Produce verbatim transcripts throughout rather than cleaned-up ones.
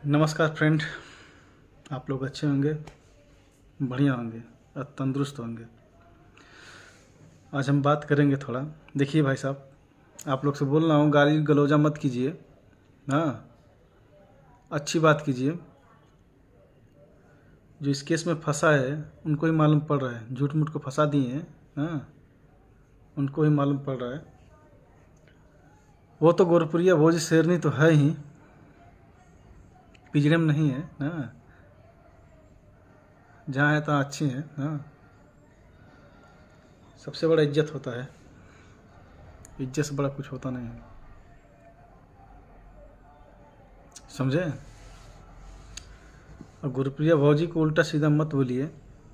नमस्कार फ्रेंड, आप लोग अच्छे होंगे, बढ़िया होंगे और तंदुरुस्त होंगे। आज हम बात करेंगे थोड़ा। देखिए भाई साहब, आप लोग से बोल रहा हूँ, गाली गलौजा मत कीजिए। हाँ, अच्छी बात कीजिए। जो इस केस में फंसा है उनको ही मालूम पड़ रहा है, झूठ मूठ को फंसा दिए हैं। हाँ, उनको ही मालूम पड़ रहा है। वो तो गोरपुरिया भोज शेरनी तो है ही, पिजड़े में नहीं है ना। जहाँ है तहाँ अच्छी है ना। सबसे बड़ा इज्जत होता है, इज्जत से बड़ा कुछ होता नहीं है, समझे। और गुरुप्रिया भौजी को उल्टा सीधा मत बोलिए,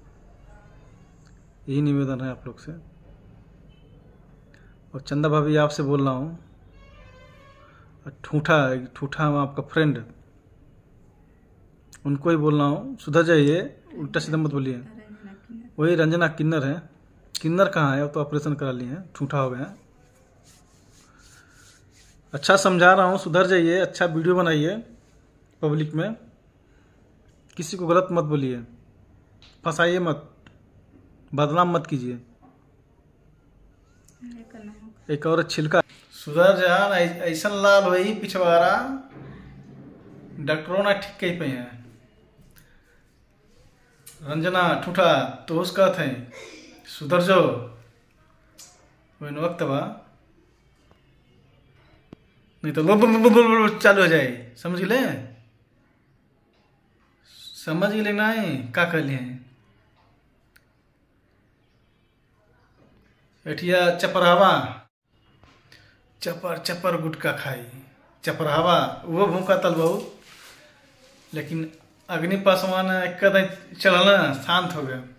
यही निवेदन है आप लोग से। और चंदा भाभी आपसे बोल रहा हूँ, ठूठा ठूठा हम आपका फ्रेंड, उनको ही बोल रहा हूँ, सुधर जाइए, उल्टा सीधा मत बोलिए। वही रंजना किन्नर है। किन्नर कहाँ है? वो तो ऑपरेशन करा लिए हैं, ठूठा हो गए हैं। अच्छा समझा रहा हूँ, सुधर जाइए, अच्छा वीडियो बनाइए पब्लिक में, किसी को गलत मत बोलिए, फंसाइए मत, बदनाम मत कीजिए। एक और छिलका सुधर जान, ऐसा लाल हुई पिछवाड़ा, डॉक्टरों ने ठीक कही पे हैं। रंजना ठूठा तो उसका थे, सुधर जो वक्त बा, नहीं तो लोग चालू हो जाए। समझ ले, समझ ले नहीं का कर लिए एठिया चपरावा, चपर चपर गुटका खाई चपरावा, वो भूखा तल बहुत, लेकिन अग्नि पासवान एक चलल ना, शांत हो गया।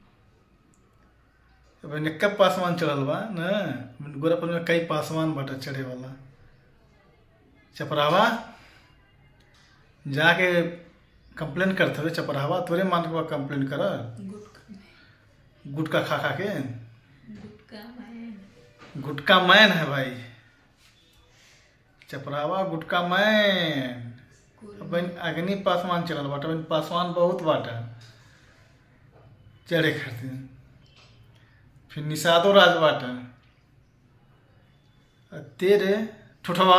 निक्का पासवान चढ़ल बा न, गोरखपुर में कई पासवान बाटा चढ़े वाला। चपरावा जाके कंप्लेन करते हुए, चपरावा तोरे मान के कंप्लेन कर, गुटका खा खा के। गुटका मैन है भाई चपरावा, गुटका मैन। अग्नि पासवान चलल बाटा, पासवान बहुत बाटा चढ़े करते। फिर निषादो राज बाटा, तेरे ठुठवा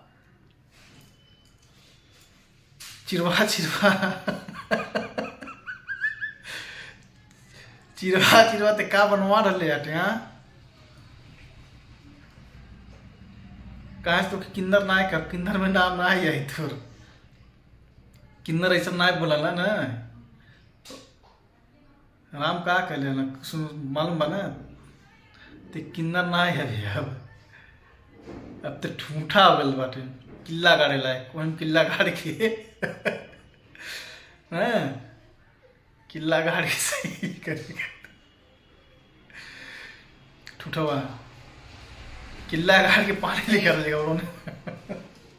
चिरवा चिरवा चिरवा चिरवा ते का बनवा रहे हटे। हाँ, कहा तो किन्नर ना कर, किन्नर में नाम ना ही आई तोर, किन्नर ऐसा ना बोला ना। राम का कर लेना मालूम बना, ते किन्नर ना है अभी। अब अब तो ठूठा हो गल बाटे, किल्ला गाड़े लायक, वही किल्ला गाड़ के किल्ला गाड़ के सही करेगा। ठूठवा किल्ला गाड़ के पानी लेकर लेगा उन्होंने।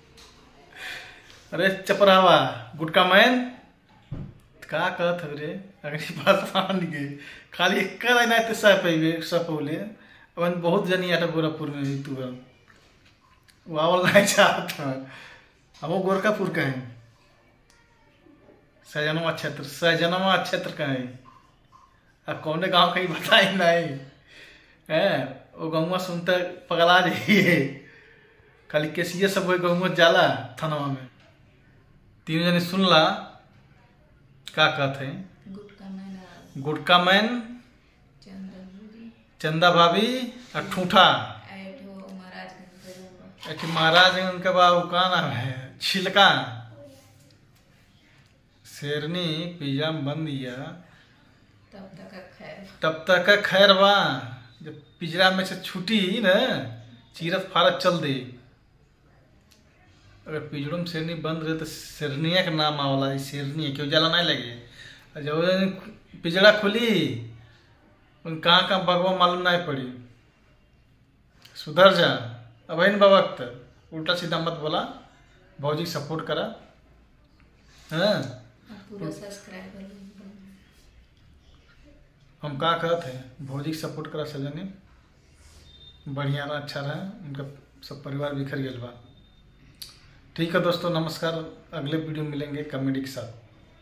अरे चपरावा गुटका मैन का कहत रे, अगली बात मान गए, खाली एक ना तो सप सपौले। अपन बहुत जनी आटा गोरखपुर में तू वावल नहीं चाहता, हम गोरखापुर का है, सहजनवा क्षेत्र, सहजनवा क्षेत्र का है। अब कौन गांव कहीं बताई नहीं है, वो गौवा सुनते पगला जाइए। खाली केसिए सब वही गौवा जाला थानवा में, तीन जने सुन ला का कहते हैं। गुटका मैन, चंदा भाभी और ठूठा। महाराज उनके बाबू का नाम है छिलका, शेरनी पिजाम बन दिया तब तक खैर, तब तक का खैर बा। जब पिजरा में से छुटी न, चीरत फारत चल दे। अगर पिजड़ों में शेरनी बंद रहे तो शेरनिया का नाम आवला, शेरनी क्यों जला नहीं लगे। जब पिजड़ा खुली उन कहाँ कहाँ भगवा मालूम नहीं पड़ी। सुधर जा, अब इन वक्त उल्टा सीधा मत बोला, भौजी सपोर्ट करा। हाँ, हम का कहते हैं, भौजी सपोर्ट करा सजनी, बढ़िया रहा, अच्छा रहा। उनका सब परिवार बिखर गया बा। ठीक है दोस्तों, नमस्कार। अगले वीडियो में मिलेंगे कॉमेडी के साथ।